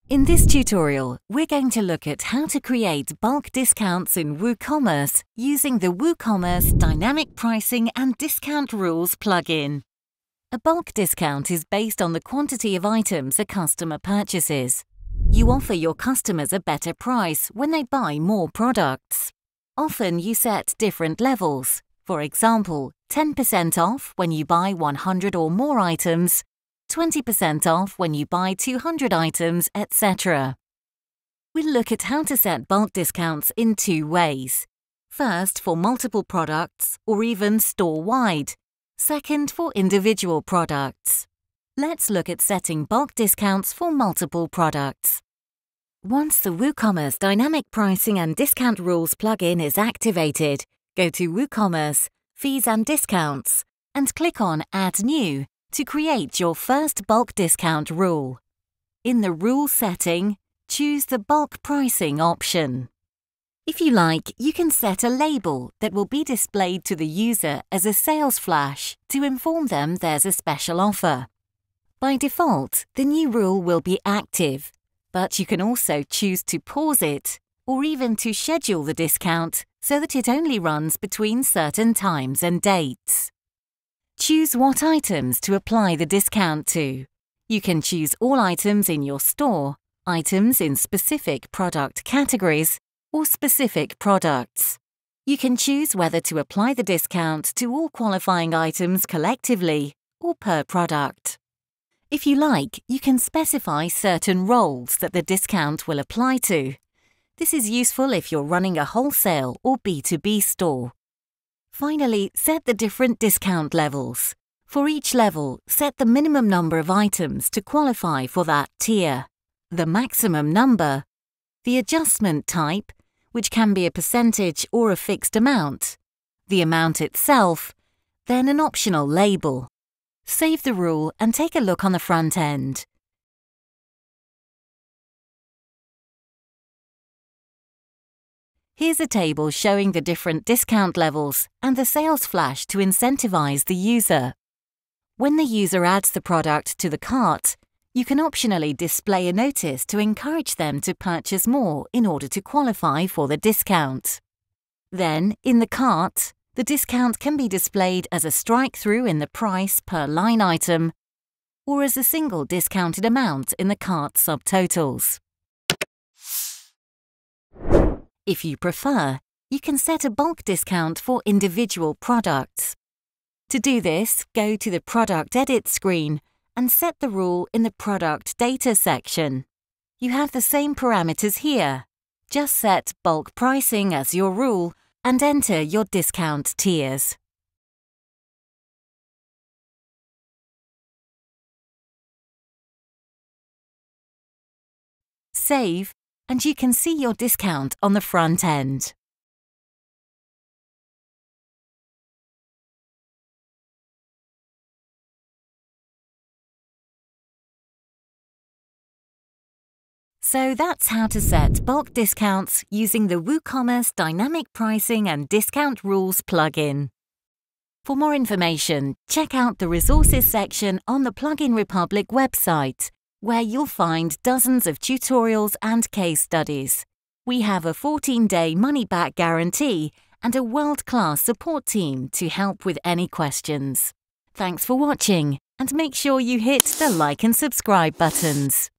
In this tutorial, we're going to look at how to create bulk discounts in WooCommerce using the WooCommerce Dynamic Pricing and Discount Rules plugin. A bulk discount is based on the quantity of items a customer purchases. You offer your customers a better price when they buy more products. Often you set different levels, for example, 10% off when you buy 100 or more items, 20% off when you buy 200 items, etc. We'll look at how to set bulk discounts in two ways. First, for multiple products or even store-wide. Second, for individual products. Let's look at setting bulk discounts for multiple products. Once the WooCommerce Dynamic Pricing and Discount Rules plugin is activated, go to WooCommerce, Fees and Discounts, and click on Add New to create your first bulk discount rule. In the rule setting, choose the bulk pricing option. If you like, you can set a label that will be displayed to the user as a sales flash to inform them there's a special offer. By default, the new rule will be active, but you can also choose to pause it or even to schedule the discount so that it only runs between certain times and dates. Choose what items to apply the discount to. You can choose all items in your store, items in specific product categories, or specific products. You can choose whether to apply the discount to all qualifying items collectively or per product. If you like, you can specify certain roles that the discount will apply to. This is useful if you're running a wholesale or B2B store. Finally, set the different discount levels. For each level, set the minimum number of items to qualify for that tier, the maximum number, the adjustment type, which can be a percentage or a fixed amount, the amount itself, then an optional label. Save the rule and take a look on the front end. Here's a table showing the different discount levels and the sales flash to incentivize the user. When the user adds the product to the cart, you can optionally display a notice to encourage them to purchase more in order to qualify for the discount. Then, in the cart, the discount can be displayed as a strike-through in the price per line item or as a single discounted amount in the cart subtotals. If you prefer, you can set a bulk discount for individual products. To do this, go to the Product Edit screen and set the rule in the Product Data section. You have the same parameters here. Just set bulk pricing as your rule and enter your discount tiers. Save, and you can see your discount on the front end. So that's how to set bulk discounts using the WooCommerce Dynamic Pricing and Discount Rules plugin. For more information, check out the Resources section on the Plugin Republic website, where you'll find dozens of tutorials and case studies. We have a 14-day money-back guarantee and a world-class support team to help with any questions. Thanks for watching, and make sure you hit the like and subscribe buttons.